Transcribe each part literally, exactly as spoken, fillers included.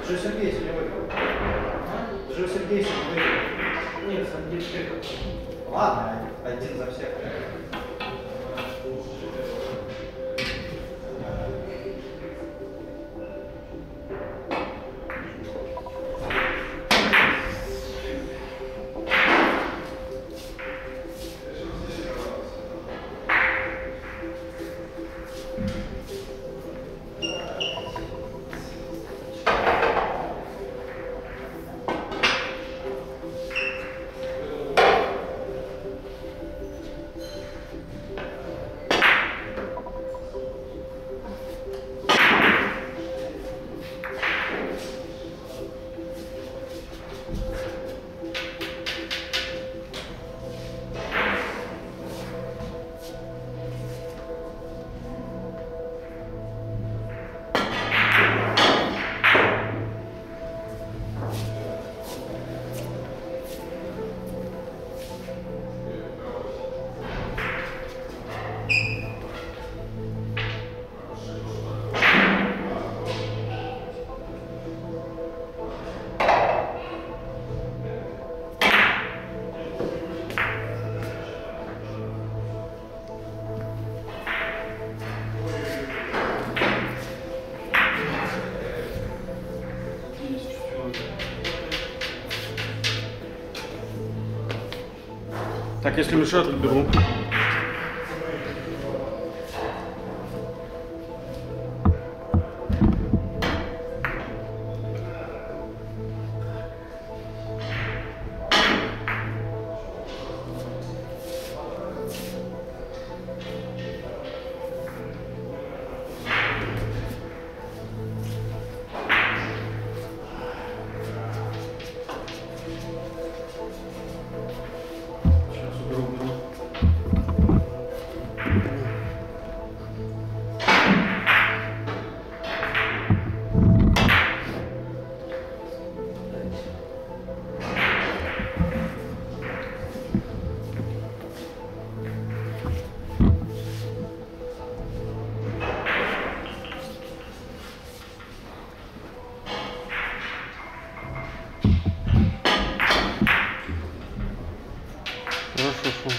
Даже Сергей сегодня выиграл. Даже Сергей сегодня выиграл. Нет, Сергей выиграл. Ладно, один за всех. Так, если мешает, отберу. Хорошо.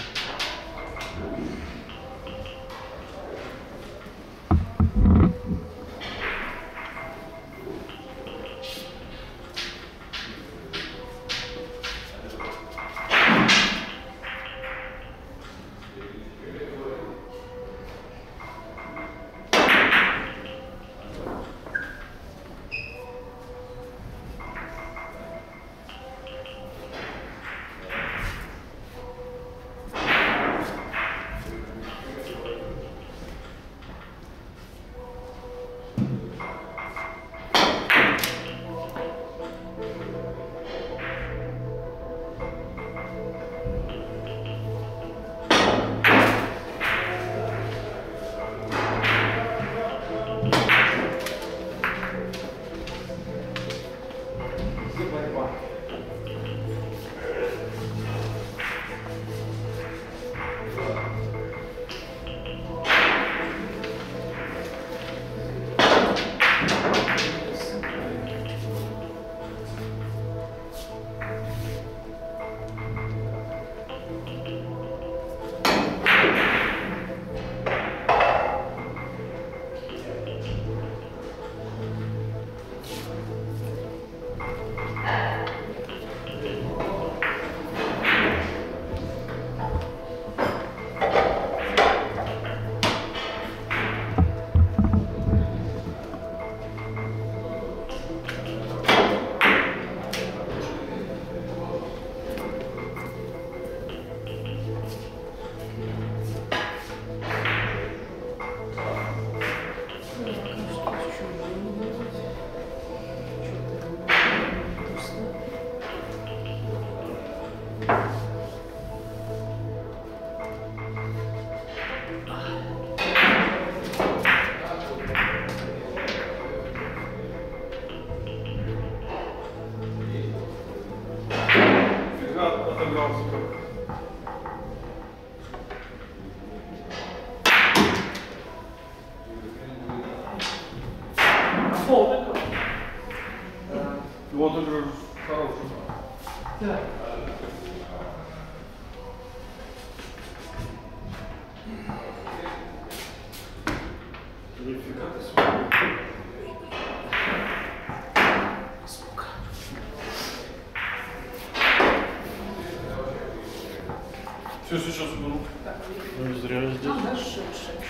Вот это хороший. Да. Нифига ты смотри. Звук. Все сейчас уберу. Не зря здесь. А, да, шесть, шесть.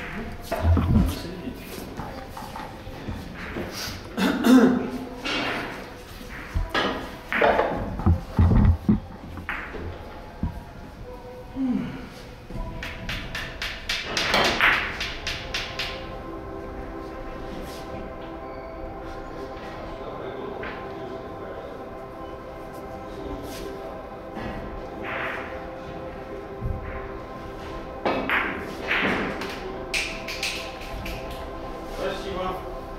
Спасибо.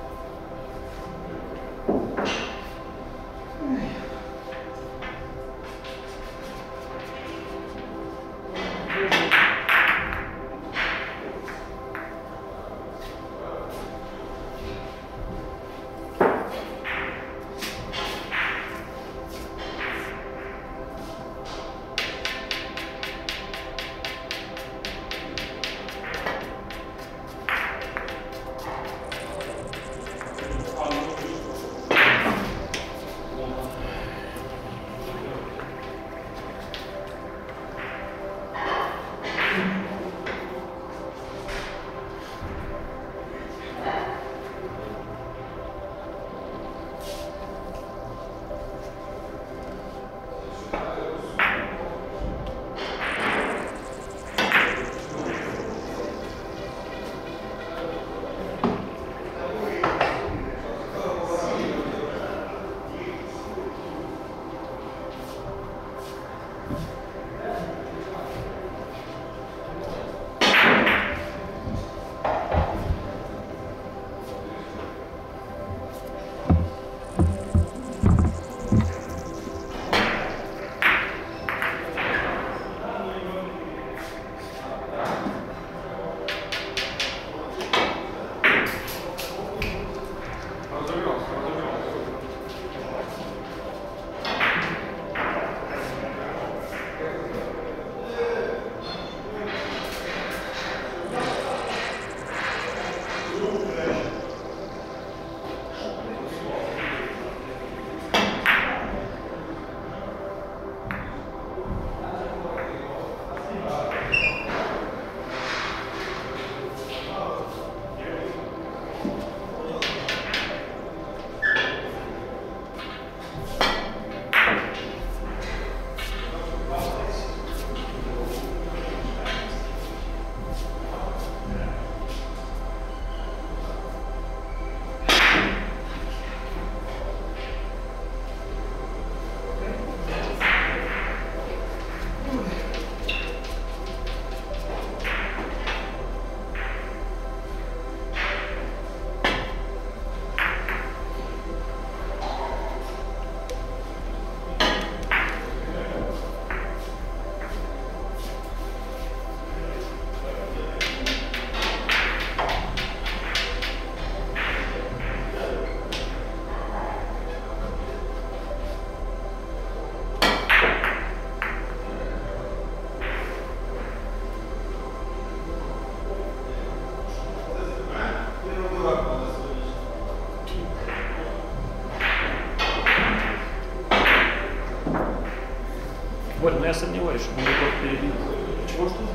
Боль, но я сомневаюсь, что он рекорд перебил. Чего что?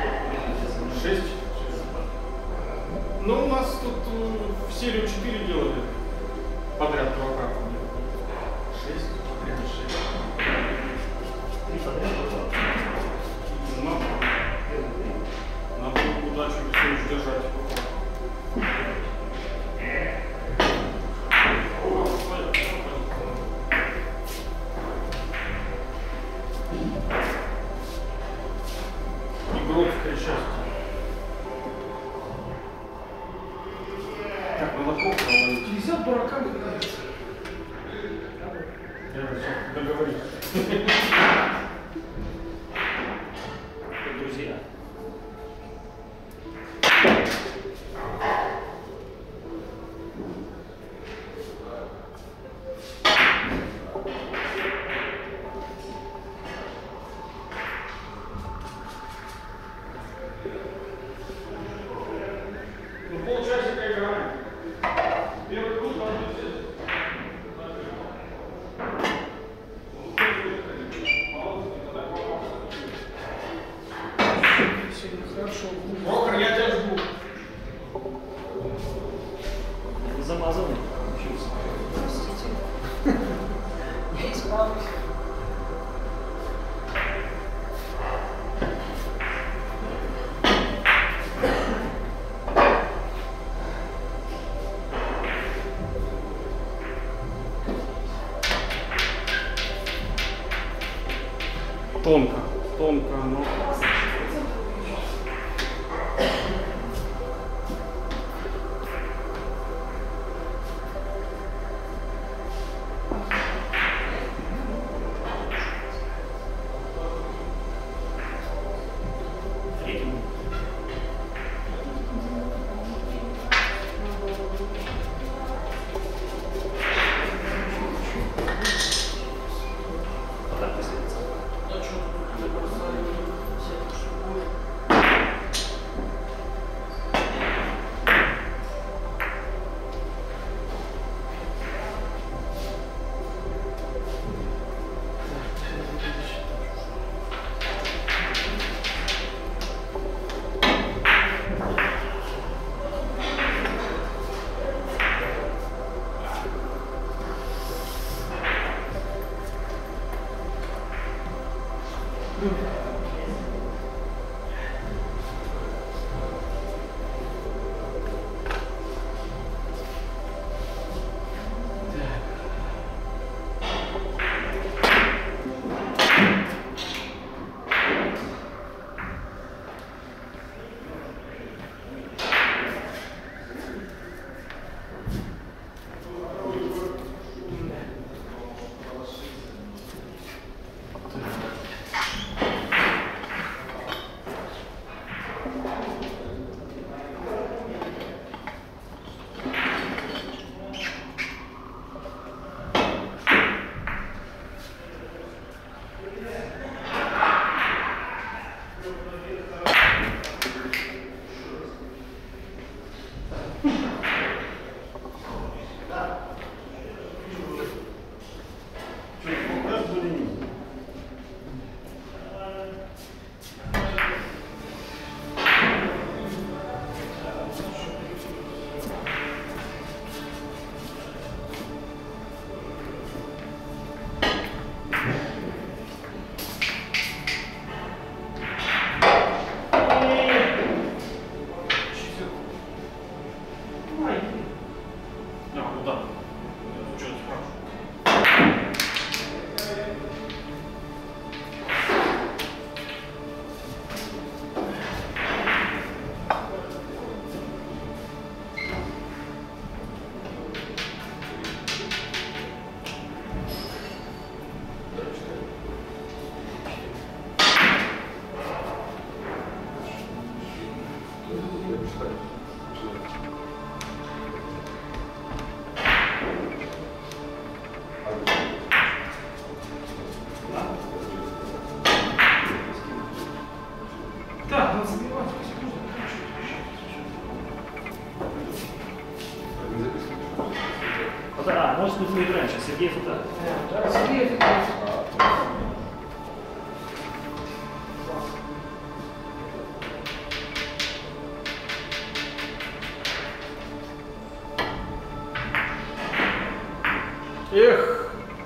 Шесть? Ну, у нас тут э, в серию четыре делали подряд два карта. Шесть? Прямо шесть. Три подряд? Надо, надо удачу все держать. Игровское счастье. Так, надо плохо ловить. Нельзя дураками нравится. Я все договорился. Друзья. замазанный учился. Простите. Я исправлюсь. Тонко, тонко, но... Третий. Подай последний. Так, надо забивать, секунду. А, может быть, мы играем сейчас. Сергей фото. Сергей, Эх!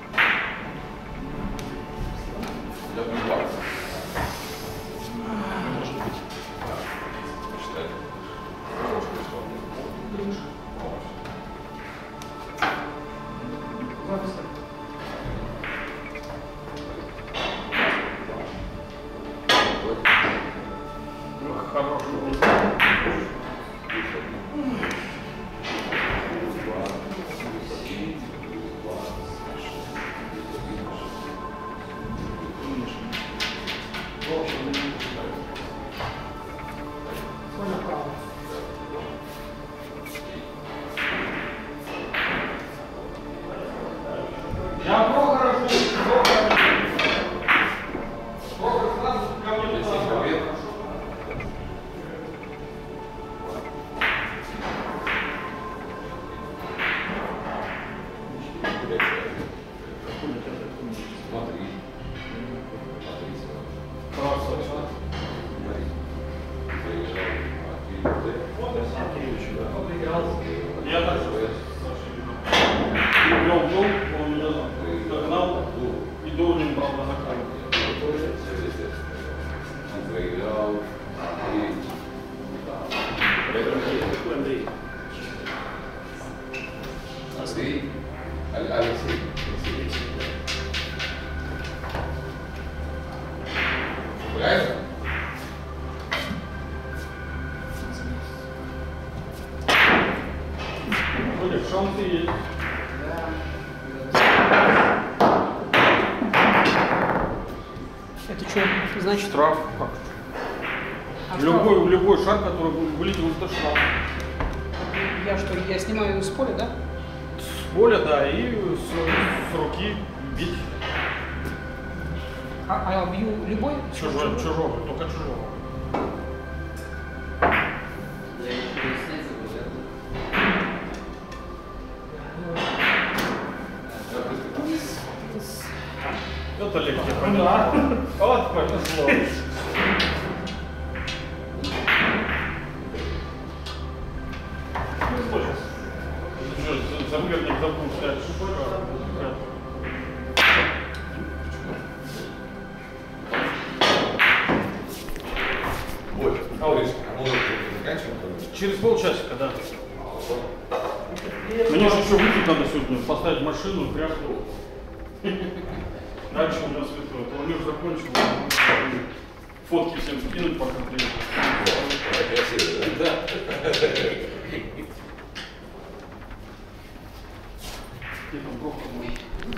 Я про хорошо, про хорошо. Про сразу ко мне туда. Смотри. Красавчик. Приезжал. Я так же. Алексей. Алексей. Алексей. Правильно? Вроде шансы есть. Это что значит? Штраф. Как? А Любой, что? любой шар, который вылетел, это штраф. Я что, я снимаю с поля, да? С поля, да, и с, с руки бить. А, а бью любой? Чужого, чужого, только чужого. Я еще пояснять забыл, Это легкий понятно. Вот повезло. Замерник забыл снять шпага. Вот. А вот, а мы заканчиваем? Через полчасика, да. Мне же еще выйти надо сегодня, поставить машину, тряпку. Дальше у нас это, турнир закончил. Фотки всем скинуть, пока приедут. Красиво, да? Где там бровка может?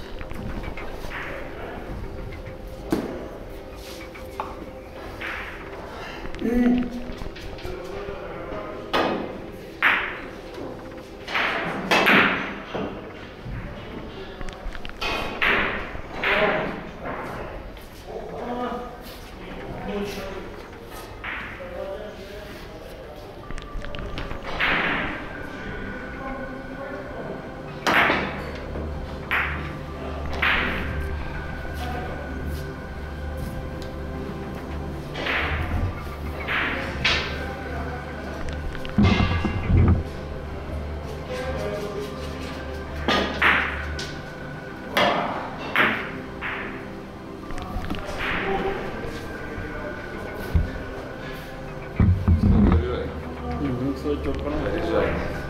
Заряжай.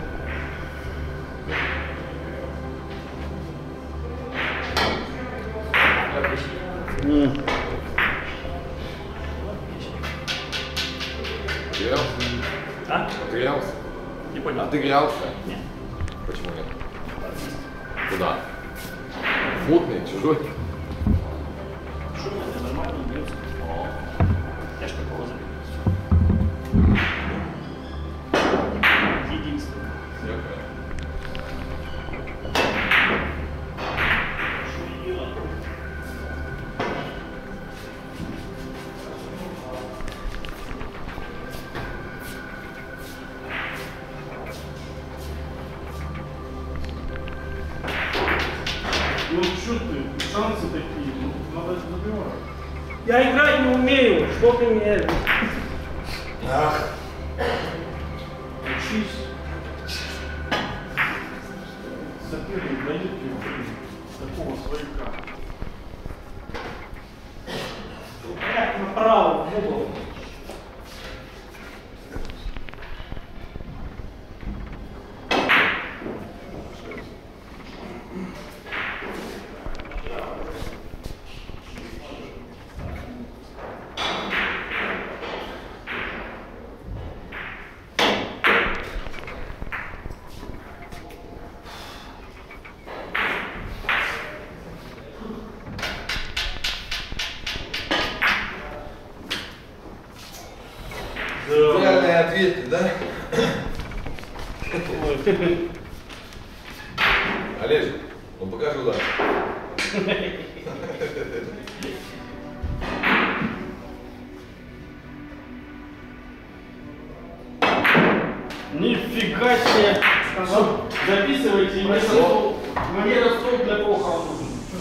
Потерялся? А? Потерялся? Не понял. Отыгрялся? Нет. Почему нет? Куда? Мутный, чужой? Что это нормально, бьется. Я ж такого забил. Единственное. Ну что ты, шансы такие, ну, надо забивать. Я играть не умею, что ты мне... Ах. Учись. Соперник дает тебе такого свояка. Так, направо, в угол. Идеальные ответы, да? Олежек, ну покажи удар. Нифига себе! Всё, записывайте, мне стол, мне на стол для похорон.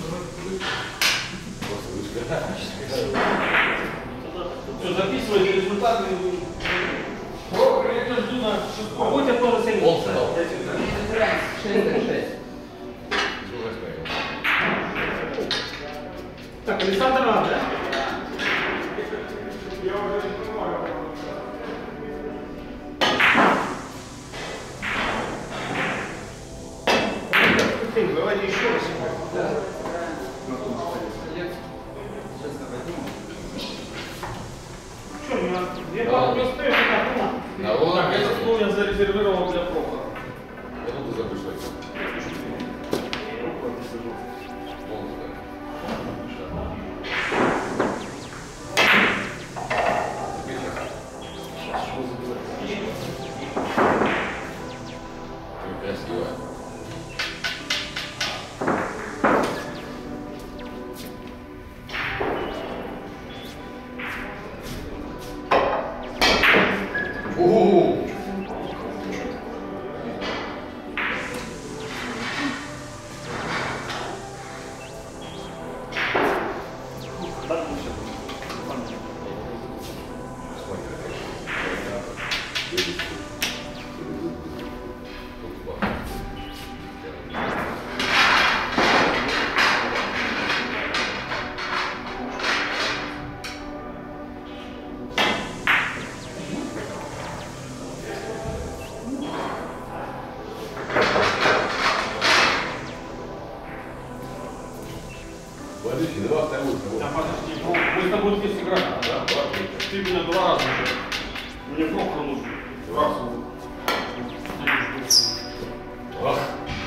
Все, записывайте результаты. Пробка, я тебя жду на шестом. Будь я тоже сильный. Он сказал. шесть шесть. Так, Александр надо, да? Я уже не понимаю. Ты, давайте еще раз. Да. На том стоит. Сейчас я возьму. Что, я там не успею, как на. На луна, Так, этот стол я зарезервировал для Прохора. минуту запишу. Красиво. У-у-у. Подожди, давай вторую. Да, подожди, Прохор, мы с тобой здесь играем. Да, два, три. Ты меня два раза уже. Мне Прохор нужен. Раз. Раз.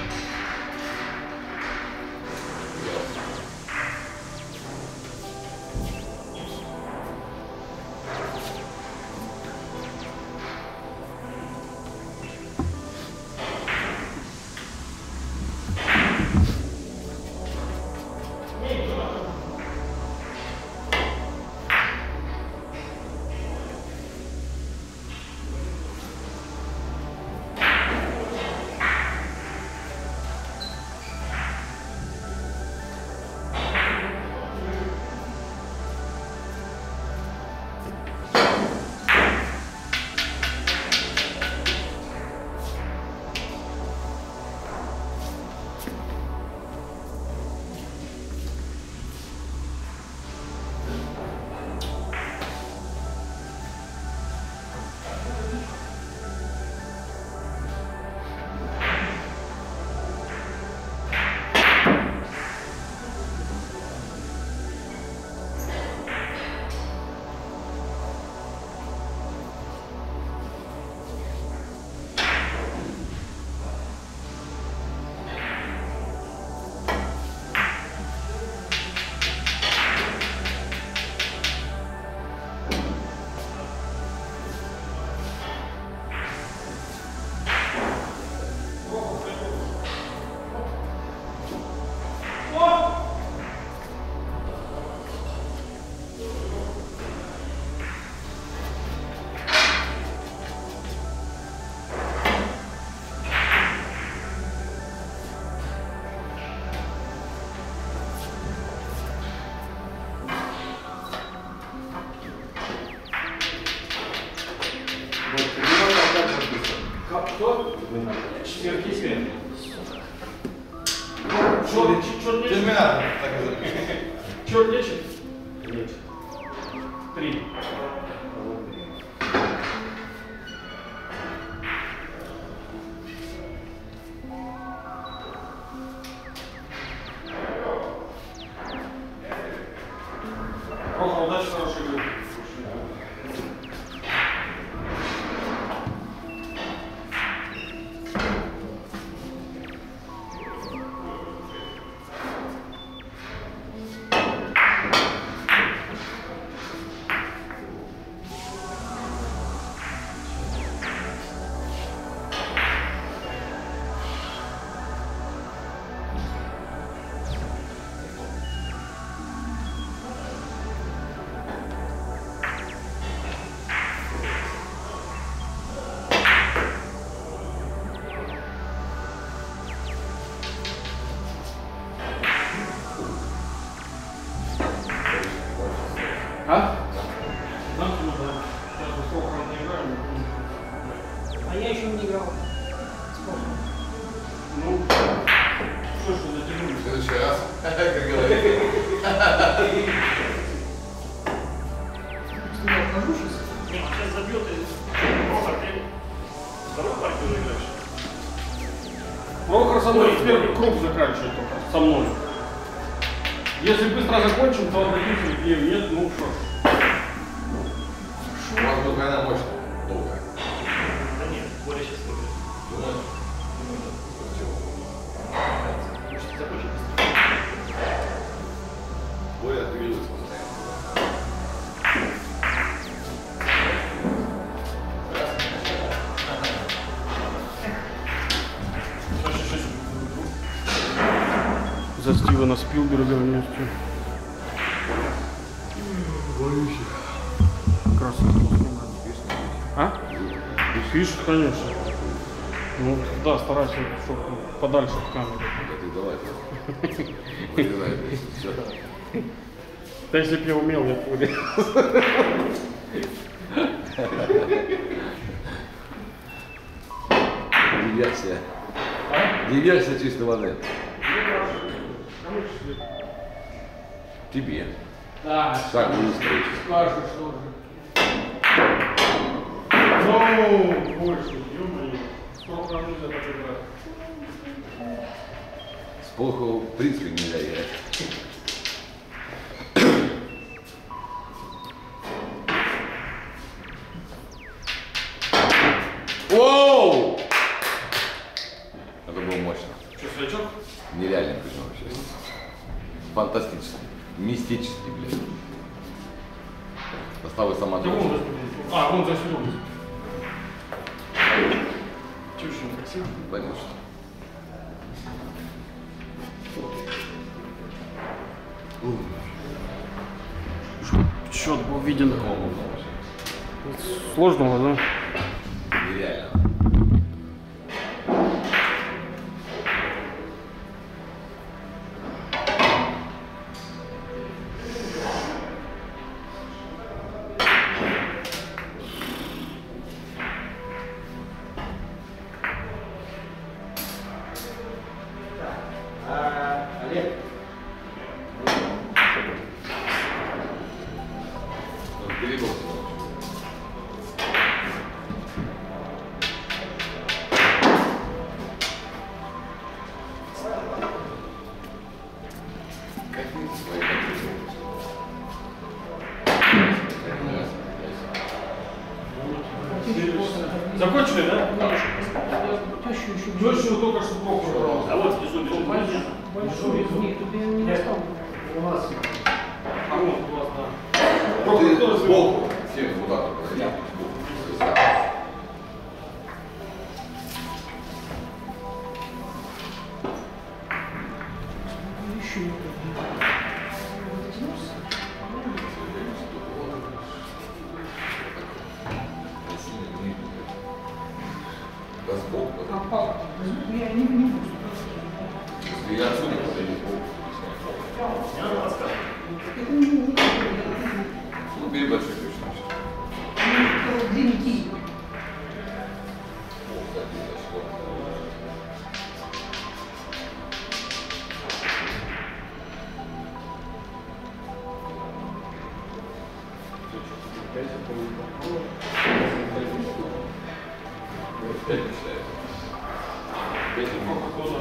Кто? Сверхъестественный. Черт, черт лечит? Терминатор, так и запишем. Черт лечит? Лечит. Три. Прохор, удачи, хорошей игры. А? Да, ну да. Сейчас мы сколько раз не играем. А я еще не играл. Сколько? Ну, что ж вы затянули? В следующий раз, как говорится. Я ухожу сейчас. Не, он сейчас забьет и Прохор, ты вторую партию уже играешь. Прохор со мной теперь круг заканчивает только, со мной. Если быстро закончим, то отдадим Сергею. Нет, ну что. У вас будет война мощная, долгая. Да нет, более сейчас выиграет. Думаешь? Может, закончим быстро. Более отберется постоянно. За Стивена Спилберга вместе. Красный. А? Пишет, конечно. Ну да, старайся, чтобы подальше от камеры. Да ты давай. Вырезай. Все. Да если бы я умел, я бы вырезал. Диверсия. Диверсия чистой воды. Тебе. Да. Шаг не стоит. Скажешь, что же. Ну, больше, ё-моё. Сколько нам нельзя так играть? С плохо в принципе нельзя играть. Воу! Это было мощно. Что, свечок? Нереально причем вообще. Фантастически. Мистически, блядь. Доставай сама Да вон, а, вон за Серегой. Че, очень красиво? Конечно. Счет был виден. Такого можно вообще. Сложного, да? Нереально. А, Олег, Он перебор. Какие свои Закончили, да? Тещу еще Тещу только что Прохор брал. А вот внизу берут маленький. большой из них, тут я не оставлю. у нас А вот у вас, да. Прохор, кто Ты развел? сбоку. Всем вот так вот. подойди. Сбоку. Еще не Да сбоку. А папа, я не, не буду. Если я отсюда подойду сбоку. Не надо рассказывать. Это не, не, Ну, бери большой ключ. значит. длинненький. О, кстати, зашло. Пять считаю. Пять и много.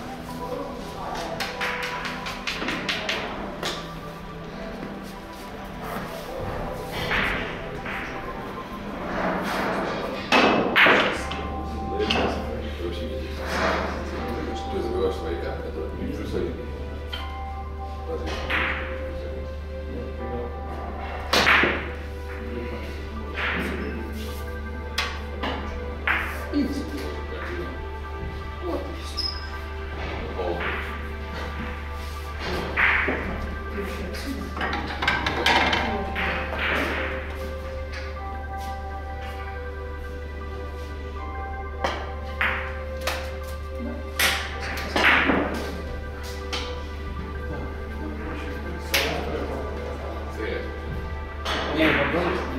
Что ты забиваешь свои карты, которые не плюс один. Разве? Не,